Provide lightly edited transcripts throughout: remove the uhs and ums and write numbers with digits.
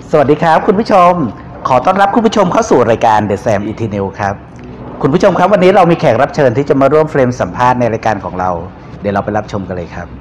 สวัสดีครับคุณผู้ชมขอต้อนรับคุณผู้ชมเข้าสู่รายการ The Sam e t n e w ครับคุณผู้ชมครับวันนี้เรามีแขกรับเชิญที่จะมาร่วมเฟรมสัมภาษณ์ในรายการของเราเดี๋ยวเราไปรับชมกันเลยครับ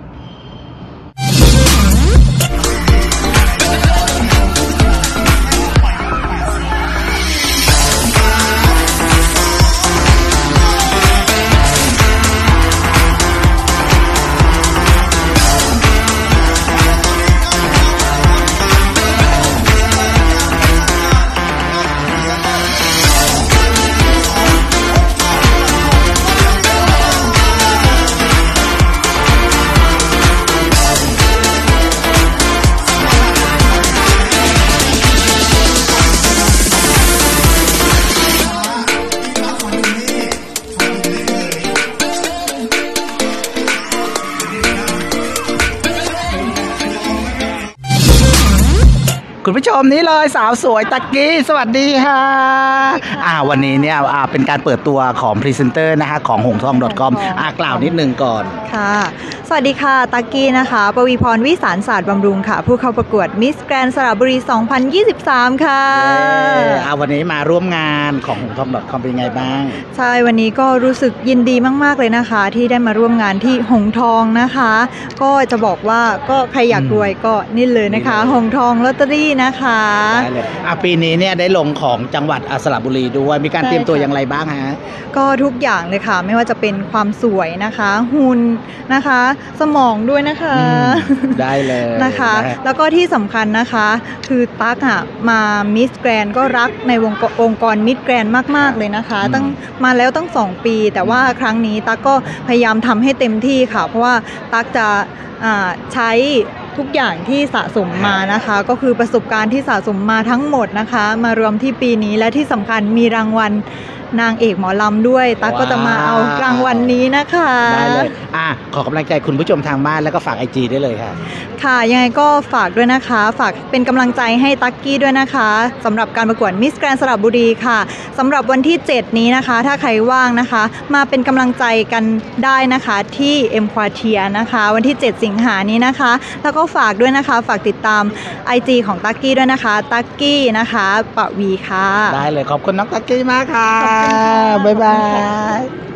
คุณผู้ชมนี้เลยสาวสวยตักกี้สวัสดีค่ะวันนี้เนี่ยเป็นการเปิดตัวของพรีเซนเตอร์นะคะของหงทอง .com กล่าวนิดนึงก่อนค่ะสวัสดีค่ะตักกี้นะคะปวีพรวิสารศาสตร์บำรุงค่ะผู้เข้าประกวดมิสแกรนด์สระบุรี 2023 ค่ะวันนี้มาร่วมงานของหงทอง .com เป็นไงบ้างใช่วันนี้ก็รู้สึกยินดีมากๆเลยนะคะที่ได้มาร่วมงานที่หงทองนะคะก็จะบอกว่าก็ใครอยากรวยก็นี่เลยนะคะหงทองลอตเตอรี่นะคะได้เลยปีนี้เนี่ยได้ลงของจังหวัดสระบุรีด้วยมีการเตรียมตัวอย่างไรบ้างฮะก็ทุกอย่างเลยค่ะไม่ว่าจะเป็นความสวยนะคะหุ่นนะคะสมองด้วยนะคะได้เลยนะคะแล้วก็ที่สำคัญนะคะคือตั๊กมามิสแกรนก็รักในองค์กรมิสแกรนมากๆเลยนะคะตั้งมาแล้วตั้ง2 ปีแต่ว่าครั้งนี้ตั๊กก็พยายามทำให้เต็มที่ค่ะเพราะว่าตั๊กจะใช้ทุกอย่างที่สะสมมานะคะก็คือประสบการณ์ที่สะสมมาทั้งหมดนะคะมารวมที่ปีนี้และที่สำคัญมีรางวัลนางเอกหมอลำด้วยตั๊กก็จะมาเอารางวัลนี้นะคะได้เลยขอกำลังใจคุณผู้ชมทางบ้านแล้วก็ฝาก IG ได้เลยค่ะค่ะยังไงก็ฝากด้วยนะคะฝากเป็นกำลังใจให้ตั๊กกี้ด้วยนะคะสำหรับการประกวดมิสแกรนด์สระบุรีค่ะสำหรับวันที่7นี้นะคะถ้าใครว่างนะคะมาเป็นกำลังใจกันได้นะคะที่เอ็มควอเทียนะคะวันที่7สิงหานี้นะคะแล้วก็ฝากด้วยนะคะฝากติดตาม IG ของตั๊กกี้ด้วยนะคะตั๊กกี้นะคะปวีค่ะได้เลยขอบคุณน้องตั๊กกี้มากค่ะบ๊ายบาย